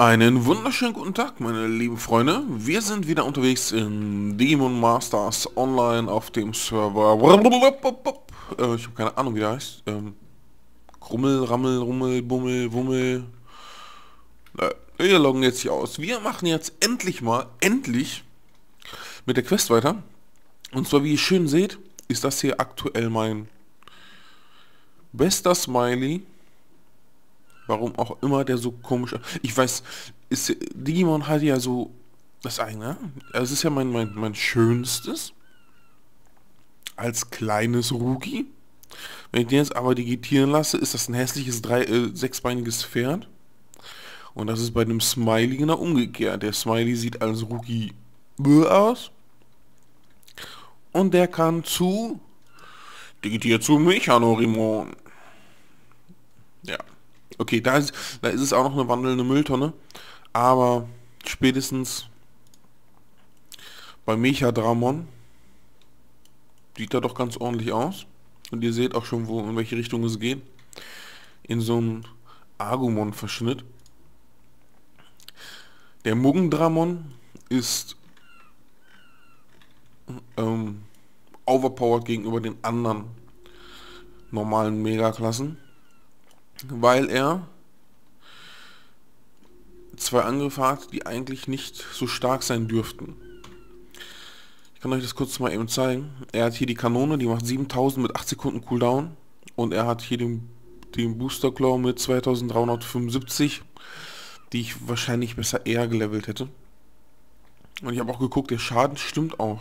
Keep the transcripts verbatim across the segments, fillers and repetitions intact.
Einen wunderschönen guten Tag, meine lieben Freunde. Wir sind wieder unterwegs in Demon Masters Online auf dem Server. Äh, ich habe keine Ahnung, wie der heißt. Ähm, Krummel, Rammel, Rummel, Bummel, Wummel. Äh, wir loggen jetzt hier aus. Wir machen jetzt endlich mal, endlich mit der Quest weiter. Und zwar, wie ihr schön seht, ist das hier aktuell mein bester Smiley. Warum auch immer der so komisch... Ich weiß, ist, Digimon hat ja so das eigene. Es ist ja mein, mein, mein schönstes. Als kleines Ruki. Wenn ich den jetzt aber digitieren lasse, ist das ein hässliches drei, äh, sechsbeiniges Pferd. Und das ist bei dem Smiley genau umgekehrt. Der Smiley sieht als Ruki aus. Und der kann zu... Digitiert zu Mechanorimon. Ja. Okay, da ist, da ist es auch noch eine wandelnde Mülltonne. Aber spätestens bei Mechadramon sieht er doch ganz ordentlich aus. Und ihr seht auch schon, wo in welche Richtung es geht. In so einem Agumon-Verschnitt. Der Mugendramon ist ähm, overpowered gegenüber den anderen normalen Megaklassen, weil er zwei Angriffe hat, die eigentlich nicht so stark sein dürften. Ich kann euch das kurz mal eben zeigen. Er hat hier die Kanone, die macht siebentausend mit acht Sekunden Cooldown. Und er hat hier den, den Booster Claw mit zweitausenddreihundertfünfundsiebzig, die ich wahrscheinlich besser eher gelevelt hätte. Und ich habe auch geguckt, der Schaden stimmt auch.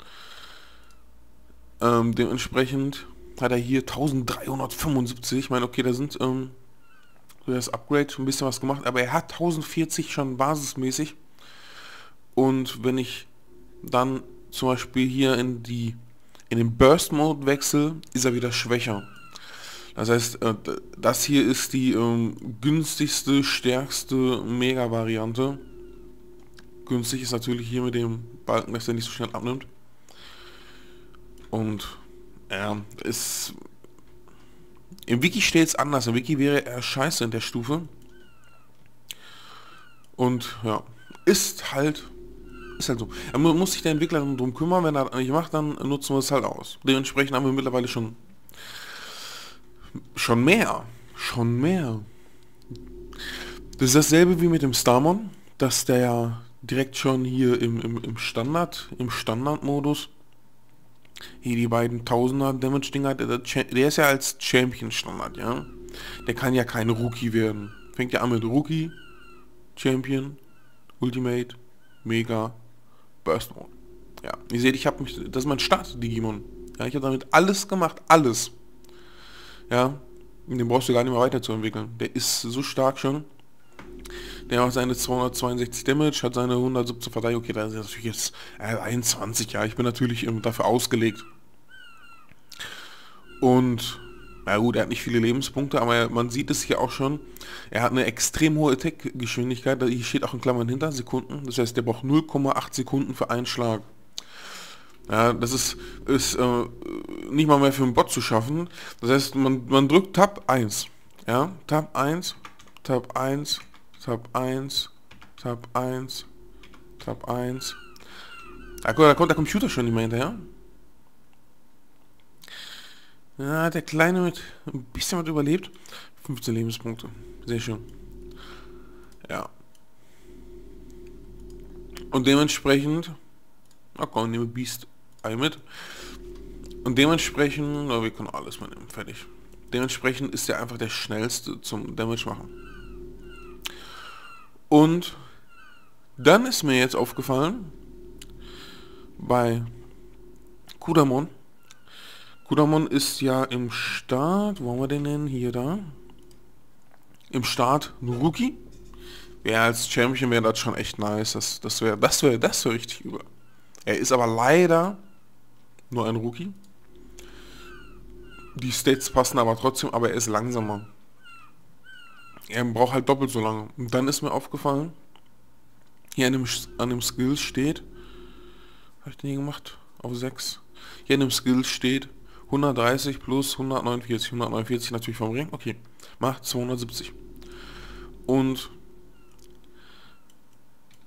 Ähm, dementsprechend hat er hier dreizehnhundertfünfundsiebzig. Ich meine, okay, da sind ähm, für das Upgrade ein bisschen was gemacht, aber er hat tausendvierzig schon basismäßig. Und wenn ich dann zum Beispiel hier in die in den Burst Mode wechsel, ist er wieder schwächer. Das heißt, äh, das hier ist die ähm, günstigste, stärkste Mega-Variante. Günstig ist natürlich hier mit dem Balken, dass er nicht so schnell abnimmt. Und ja, ist... Im Wiki steht es anders. Im Wiki wäre er scheiße in der Stufe. Und ja, ist halt... Ist halt so. Er muss sich der Entwickler drum kümmern. Wenn er das nicht macht, dann nutzen wir es halt aus. Dementsprechend haben wir mittlerweile schon... Schon mehr. Schon mehr. Das ist dasselbe wie mit dem Starmon. Dass der ja direkt schon hier im, im, im Standard, im Standardmodus... Hier die beiden Tausender Damage Dinger, der, der ist ja als Champion Standard, ja. Der kann ja kein Rookie werden. Fängt ja an mit Rookie, Champion, Ultimate, Mega, Burst Mode. Ja, ihr seht, ich habe mich, das ist mein Start Digimon. Ja, ich habe damit alles gemacht, alles. Ja, den brauchst du gar nicht mehr weiterzuentwickeln. Der ist so stark schon. Der hat seine zweihundertzweiundsechzig Damage, hat seine hundertsiebzehn Verteidigung. Okay, da ist natürlich jetzt äh, einundzwanzig, ja. Ich bin natürlich ähm, dafür ausgelegt. Und, na gut, er hat nicht viele Lebenspunkte, aber er, man sieht es hier auch schon. Er hat eine extrem hohe Attack-Geschwindigkeit. Hier steht auch in Klammern hinter Sekunden. Das heißt, der braucht null Komma acht Sekunden für einen Schlag. Ja, das ist, ist äh, nicht mal mehr für einen Bot zu schaffen. Das heißt, man, man drückt Tab eins. Ja, Tab eins, Tab eins, Tab eins, Tab eins, Tab eins. Da, da kommt der Computer schon nicht mehr hinterher. Ja, der Kleine mit ein bisschen was überlebt. fünfzehn Lebenspunkte. Sehr schön. Ja. Und dementsprechend... Na komm, nehme Beast Eye mit. Und dementsprechend... Na, wir können alles mitnehmen. Fertig. Dementsprechend ist er einfach der schnellste zum Damage machen. Und dann ist mir jetzt aufgefallen, bei Kudamon, Kudamon ist ja im Start, wo haben wir den denn? Hier, da. Im Start ein Rookie. Wäre als Champion wäre das schon echt nice. Das, das wäre das wäre, das wäre richtig über. Er ist aber leider nur ein Rookie. Die Stats passen aber trotzdem, aber er ist langsamer. Er braucht halt doppelt so lange. Und dann ist mir aufgefallen, hier an dem, an dem Skills steht, habe ich den hier gemacht? Auf sechs. Hier an dem Skills steht hundertdreißig plus hundertneunundvierzig. hundertneunundvierzig natürlich vom Ring. Okay, macht zweihundertsiebzig. Und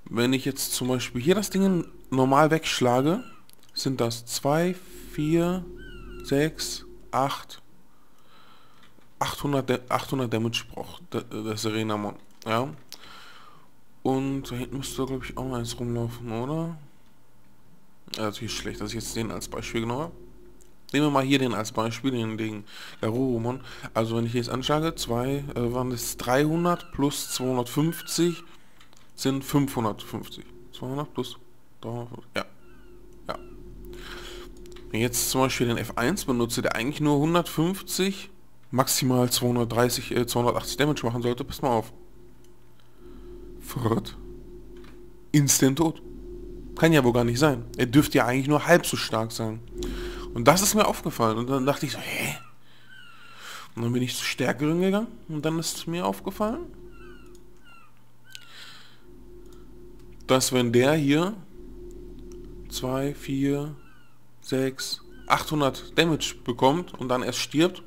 Wenn ich jetzt zum Beispiel hier das Ding normal wegschlage, sind das zwei, vier, sechs, acht, achthundert, achthundert Damage braucht der Serenamon. Ja. Und da hinten müsste glaube ich auch mal eins rumlaufen, oder? Also hier ist schlecht, dass ich jetzt den als Beispiel genommen habe. Nehmen wir mal hier den als Beispiel, den, den Garurumon. Also wenn ich jetzt anschlage, zwei, äh, waren das dreihundert plus zweihundertfünfzig sind fünfhundertfünfzig. zweihundert plus dreihundert, ja. Ja. Wenn ich jetzt zum Beispiel den F eins benutze, der eigentlich nur hundertfünfzig, maximal zweihundertdreißig, äh, zweihundertachtzig Damage machen sollte, pass mal auf. Fort. Instant tot. Kann ja wohl gar nicht sein. Er dürfte ja eigentlich nur halb so stark sein. Und das ist mir aufgefallen. Und dann dachte ich so, hä? Und dann bin ich zu Stärkeren gegangen. Und dann ist mir aufgefallen, dass wenn der hier zwei, vier, sechs, achthundert Damage bekommt und dann erst stirbt,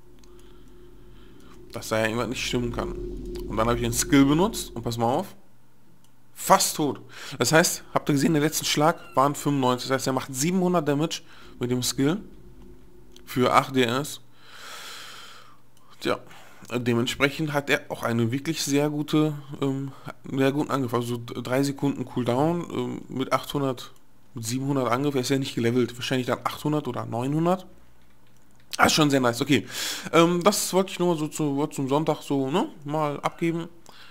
dass da ja irgendwas nicht stimmen kann. Und dann habe ich den Skill benutzt und pass mal auf, fast tot. Das heißt, habt ihr gesehen, der letzte Schlag waren fünfundneunzig. Das heißt, er macht siebenhundert Damage mit dem Skill für acht D S. Tja, dementsprechend hat er auch eine wirklich sehr gute, ähm, sehr guten Angriff. Also drei Sekunden Cooldown ähm, mit achthundert, mit siebenhundert Angriff. Er ist ja nicht gelevelt. Wahrscheinlich dann achthundert oder neunhundert. Ah, ist schon sehr nice. Okay, ähm, das wollte ich nur so zu, zum Sonntag so ne, mal abgeben.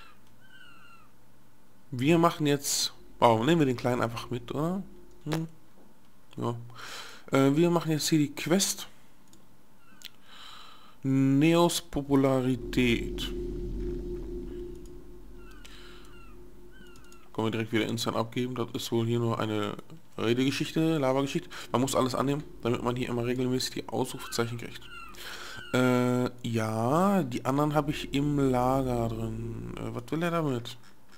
Wir machen jetzt... Wow, nehmen wir den Kleinen einfach mit, oder? Hm. Ja. Äh, wir machen jetzt hier die Quest. Neos Popularität. Können wir direkt wieder instant abgeben. Das ist wohl hier nur eine Redegeschichte, Labergeschichte. Man muss alles annehmen, damit man hier immer regelmäßig die Ausrufezeichen kriegt. Äh, ja, die anderen habe ich im Lager drin. Äh, was will er damit?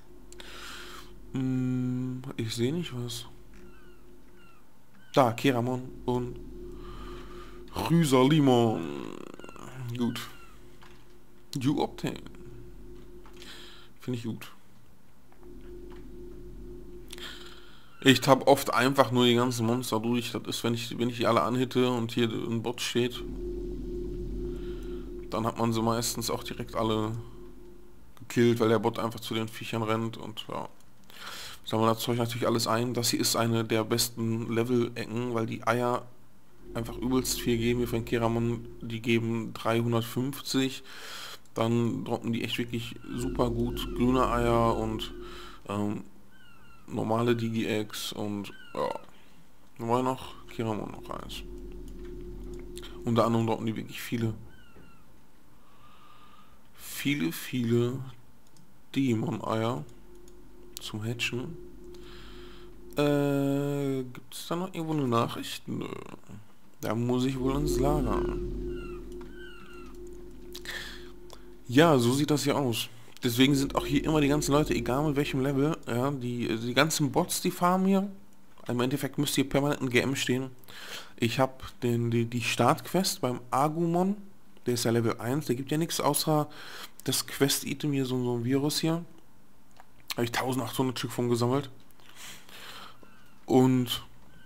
Hm, ich sehe nicht was. Da, Keramon und Rhysalimon. Gut. You obtain. Finde ich gut. Ich tapp oft einfach nur die ganzen Monster durch. Das ist, wenn ich, wenn ich die alle anhitte und hier ein Bot steht, dann hat man sie meistens auch direkt alle gekillt, weil der Bot einfach zu den Viechern rennt und ja. Sammeln das Zeug natürlich alles ein. Das hier ist eine der besten Level-Ecken, weil die Eier einfach übelst viel geben. Wir von Keramon, die geben dreihundertfünfzig. Dann droppen die echt wirklich super gut grüne Eier und ähm, normale Digi-Eggs und ja. Da war noch Keramon noch eins. Unter anderem droppen die wirklich viele. Viele, viele Digimon-Eier zum Hatchen. Äh, gibt es da noch irgendwo eine Nachricht? Nö. Da muss ich wohl ins Lager. Ja, so sieht das hier aus. Deswegen sind auch hier immer die ganzen Leute, egal mit welchem Level, ja, die, die ganzen Bots, die farmen hier. Im Endeffekt müsste hier permanent ein G M stehen. Ich habe den die, die Startquest beim Agumon, der ist ja Level eins, der gibt ja nichts außer das Quest-Item hier, so, so ein Virus hier. Habe ich eintausendachthundert Stück von gesammelt. Und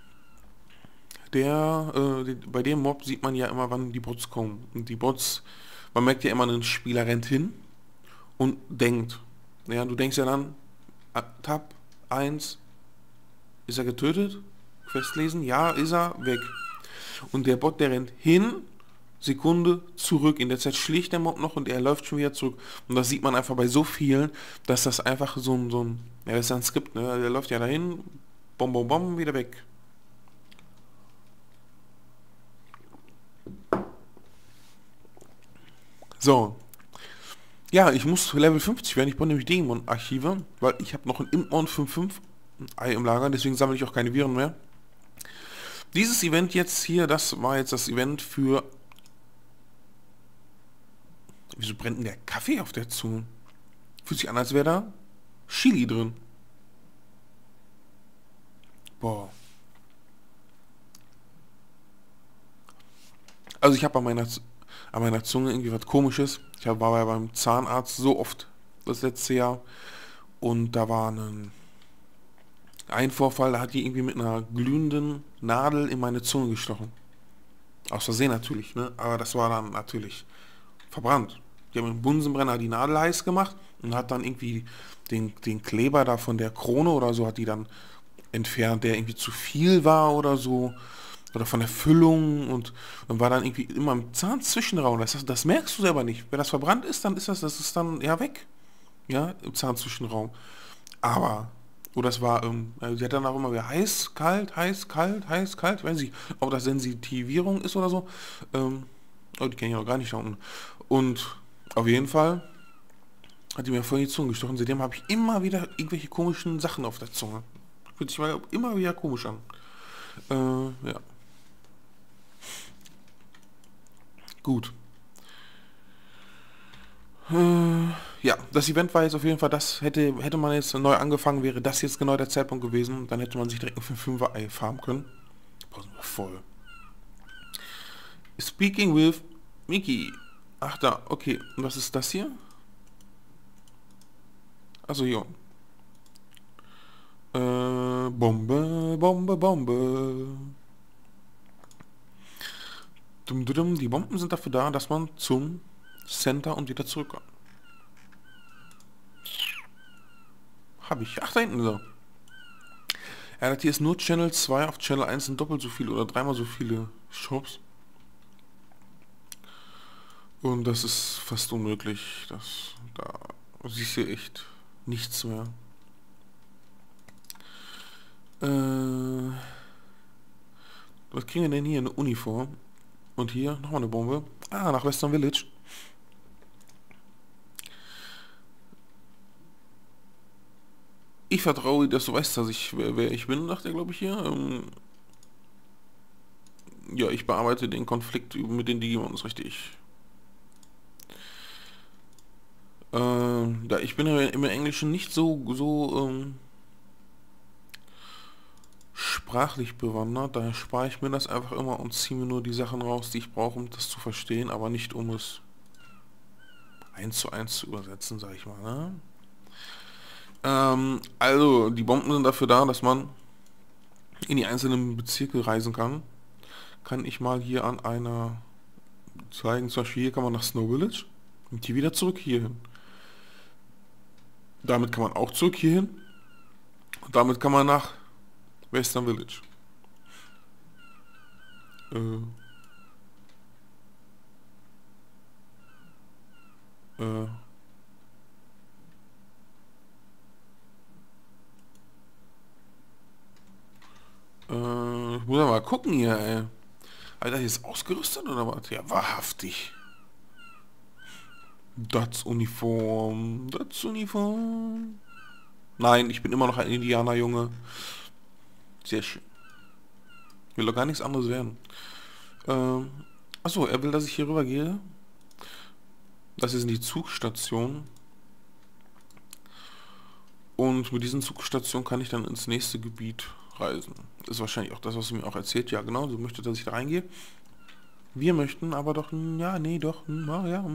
der, äh, die, bei dem Mob sieht man ja immer, wann die Bots kommen. Und die Bots, man merkt ja immer, ein Spieler rennt hin und denkt. Ja, du denkst ja dann, Tab eins, ist er getötet? Quest lesen? Ja, ist er, weg. Und der Bot, der rennt hin, Sekunde, zurück. In der Zeit schlägt der Mob noch und er läuft schon wieder zurück. Und das sieht man einfach bei so vielen, dass das einfach so ein, so ein, ja, das ist ein Skript, ne? Der läuft ja dahin, bom, bom, bom, wieder weg. So. Ja, ich muss Level fünfzig werden. Ich brauche nämlich Digimon-Archive, weil ich habe noch ein Impmon fünf Punkt fünf Ei im Lager, deswegen sammle ich auch keine Viren mehr. Dieses Event jetzt hier, das war jetzt das Event für... Wieso brennt denn der Kaffee auf der Zunge? Fühlt sich an, als wäre da Chili drin. Boah. Also ich habe an meiner, an meiner Zunge irgendwie was Komisches. Ich war ja beim Zahnarzt so oft das letzte Jahr. Und da war ein... Ein Vorfall, da hat die irgendwie mit einer glühenden Nadel in meine Zunge gestochen. Aus Versehen natürlich, ne? Aber das war dann natürlich verbrannt. Die haben mit dem Bunsenbrenner die Nadel heiß gemacht und hat dann irgendwie den, den Kleber da von der Krone oder so hat die dann entfernt, der irgendwie zu viel war oder so. Oder von der Füllung und dann war dann irgendwie immer im Zahnzwischenraum. Das, das merkst du selber nicht. Wenn das verbrannt ist, dann ist das, das ist dann ja weg. Ja, im Zahnzwischenraum. Aber, oder es war, ähm, also sie hat dann auch immer wieder heiß, kalt, heiß, kalt, heiß, kalt. Ich weiß nicht, ob das Sensitivierung ist oder so. Ähm, oh, die kenne ich noch gar nicht da unten. Und auf jeden Fall hat die mir voll in die Zunge gestochen. Seitdem habe ich immer wieder irgendwelche komischen Sachen auf der Zunge. Fühlt sich mal immer wieder komisch an. Äh, ja. Gut. Äh, ja, das Event war jetzt auf jeden Fall, das hätte, hätte man jetzt neu angefangen, wäre das jetzt genau der Zeitpunkt gewesen. Dann hätte man sich direkt ein fünfer Ei farmen können. Boah, sind wir voll. Speaking with Miki. Ach da, okay. Und was ist das hier? Also hier. Äh, Bombe, Bombe, Bombe. Dum, dum, dum. Die Bomben sind dafür da, dass man zum Center und wieder zurück kann. Hab ich. Ach, da hinten so. Ja, das hier ist nur Channel zwei. Auf Channel eins sind doppelt so viele oder dreimal so viele Shops. Und das ist fast unmöglich. Das, da siehst du echt nichts mehr. Äh, was kriegen wir denn hier? Eine Uniform. Und hier nochmal eine Bombe. Ah, nach Western Village. Ich vertraue dir, dass du weißt, dass ich, wer, wer ich bin, dachte er, glaube ich, hier. Ähm, ja, ich bearbeite den Konflikt mit den Digimons richtig. Ähm, ja, ich bin ja im Englischen nicht so, so ähm, sprachlich bewandert, daher spare ich mir das einfach immer und ziehe mir nur die Sachen raus, die ich brauche, um das zu verstehen, aber nicht um es eins zu eins zu übersetzen, sage ich mal. Ne? Ähm, also, die Bomben sind dafür da, dass man in die einzelnen Bezirke reisen kann. Kann ich mal hier an einer zeigen, zum Beispiel hier kann man nach Snow Village und hier wieder zurück hierhin. Damit kann man auch zurück hierhin und damit kann man nach Western Village. Äh, äh, äh, ich muss ja mal gucken hier, ey. Alter, hier ist ausgerüstet oder was? Ja, wahrhaftig. Das Uniform, das Uniform. Nein, ich bin immer noch ein Indianerjunge. Sehr schön. Will doch gar nichts anderes werden. Ähm, achso, er will, dass ich hier rüber gehe. Das ist die Zugstation. Und mit diesen Zugstationen kann ich dann ins nächste Gebiet reisen. Das ist wahrscheinlich auch das, was sie mir auch erzählt. Ja, genau, sie möchte, dass ich da reingehe. Wir möchten aber doch, ja, nee, doch, ja, ja.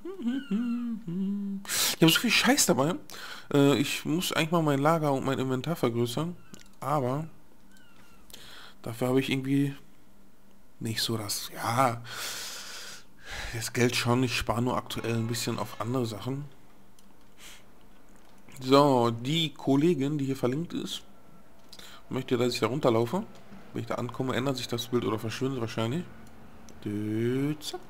Ich habe so viel Scheiß dabei. Äh, ich muss eigentlich mal mein Lager und mein Inventar vergrößern. Aber dafür habe ich irgendwie nicht so das, ja, das Geld schon. Ich spare nur aktuell ein bisschen auf andere Sachen. So, die Kollegin, die hier verlinkt ist, möchte, dass ich da runterlaufe. Wenn ich da ankomme, ändert sich das Bild oder verschwindet wahrscheinlich. Dö, zack.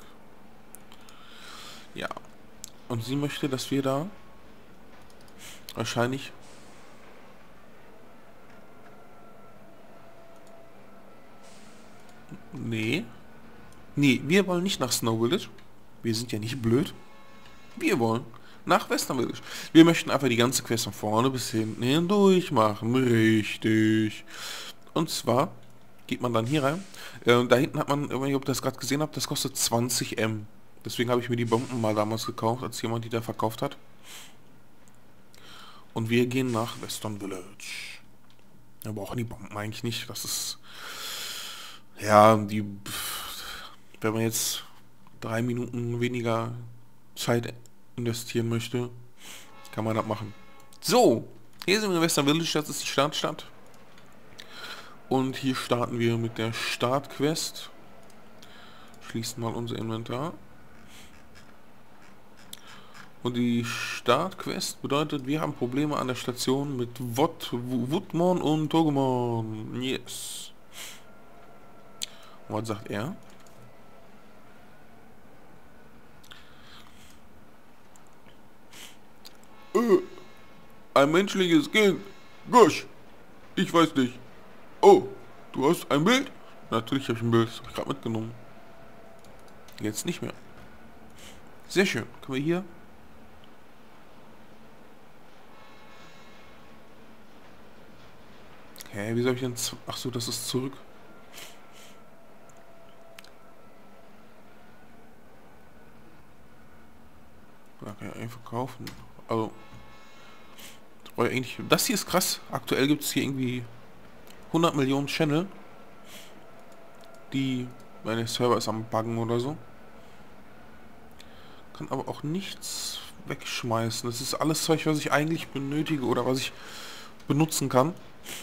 Ja. Und sie möchte, dass wir da wahrscheinlich nee. Nee, wir wollen nicht nach Snow Village. Wir sind ja nicht blöd. Wir wollen nach Western Village. Wir möchten einfach die ganze Quest von vorne bis hinten hindurch machen. Richtig. Und zwar geht man dann hier rein. Äh, da hinten hat man, ich weiß nicht, ob ihr das gerade gesehen habt, das kostet zwanzig M. Deswegen habe ich mir die Bomben mal damals gekauft, als jemand die da verkauft hat. Und wir gehen nach Western Village. Wir brauchen die Bomben eigentlich nicht. Das ist... Ja, die... Wenn man jetzt drei Minuten weniger Zeit investieren möchte, kann man das machen. So, hier sind wir in Western Village, das ist die Startstadt. Und hier starten wir mit der Startquest. Schließen mal unser Inventar. Und die Startquest bedeutet, wir haben Probleme an der Station mit Wot, Wutmon und Togemon. Yes. Und was sagt er? Äh, ein menschliches Kind. Gosh. Ich weiß nicht. Oh, du hast ein Bild? Natürlich habe ich ein Bild. Das habe ich gerade mitgenommen. Jetzt nicht mehr. Sehr schön. Können wir hier... Hä, wie soll ich denn... Ach so, das ist zurück. Okay, einfach kaufen. Also... Das, brauche ich eigentlich, das hier ist krass. Aktuell gibt es hier irgendwie hundert Millionen Channel. Die... Meine Server ist am Buggen oder so. Kann aber auch nichts wegschmeißen. Das ist alles Zeug, was ich eigentlich benötige oder was ich benutzen kann.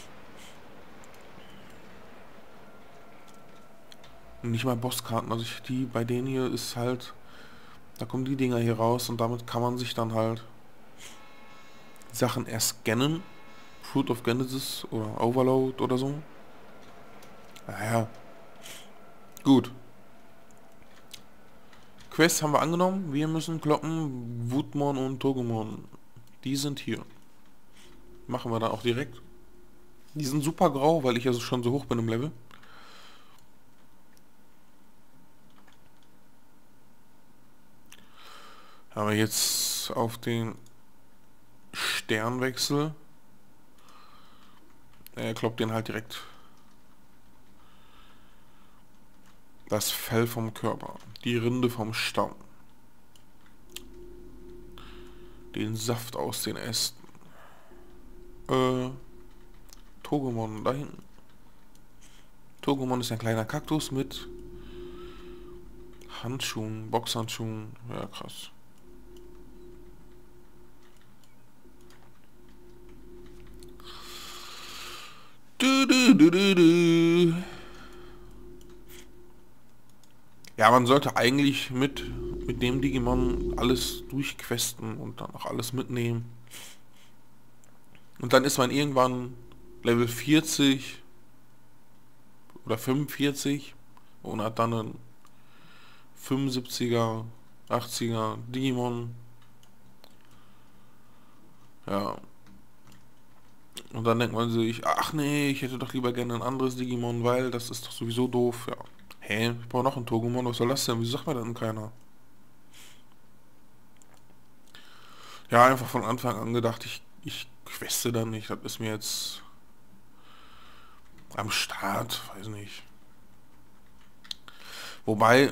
Und nicht mal Bosskarten. Also ich, die bei denen hier ist halt... Da kommen die Dinger hier raus und damit kann man sich dann halt Sachen erst scannen. Fruit of Genesis oder Overload oder so. Naja. Gut. Quest haben wir angenommen. Wir müssen kloppen Wutmon und Togemon. Die sind hier. Machen wir dann auch direkt. Die sind super grau, weil ich also schon so hoch bin im Level. Aber jetzt auf den Sternwechsel. Er kloppt den halt direkt. Das Fell vom Körper. Die Rinde vom Stamm. Den Saft aus den Ästen. Äh, Togemon da hinten. Togemon ist ein kleiner Kaktus mit Handschuhen, Boxhandschuhen. Ja, krass. Du, du, du, du, du. Ja, man sollte eigentlich mit, mit dem Digimon alles durchquesten und dann auch alles mitnehmen. Und dann ist man irgendwann Level vierzig oder fünfundvierzig und hat dann einen fünfundsiebziger, achtziger Digimon. Ja. Und dann denkt man sich, ach nee, ich hätte doch lieber gerne ein anderes Digimon, weil das ist doch sowieso doof. Ja. Hä, ich brauche noch einen Togemon, was soll das denn? Wieso sagt mir dann keiner? Ja, einfach von Anfang an gedacht, ich, ich queste dann nicht. Das ist mir jetzt am Start, weiß nicht. Wobei,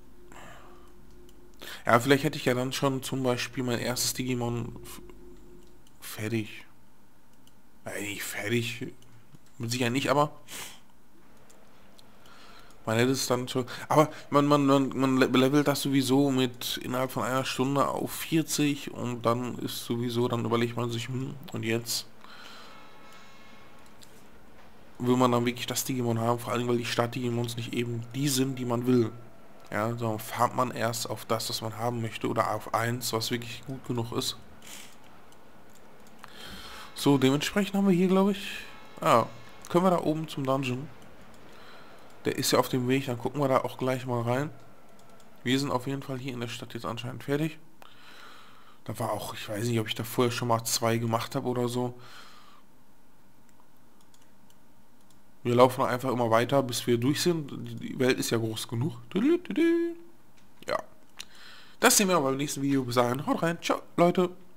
ja, vielleicht hätte ich ja dann schon zum Beispiel mein erstes Digimon fertig. Ja, nicht fertig, mit Sicherheit nicht, aber man hätte es dann schon... Aber man, man, man, man levelt das sowieso mit innerhalb von einer Stunde auf vierzig und dann ist sowieso, dann überlegt man sich, hm, und jetzt will man dann wirklich das Digimon haben, vor allem weil die Start-Digimons nicht eben die sind, die man will. Ja, sondern farmt man erst auf das, was man haben möchte oder auf eins, was wirklich gut genug ist. So, dementsprechend haben wir hier, glaube ich... Ah, können wir da oben zum Dungeon? Der ist ja auf dem Weg, dann gucken wir da auch gleich mal rein. Wir sind auf jeden Fall hier in der Stadt jetzt anscheinend fertig. Da war auch, ich weiß nicht, ob ich da vorher schon mal zwei gemacht habe oder so. Wir laufen einfach immer weiter, bis wir durch sind. Die Welt ist ja groß genug. Ja. Das sehen wir aber beim nächsten Video. Bis dahin, haut rein. Ciao, Leute.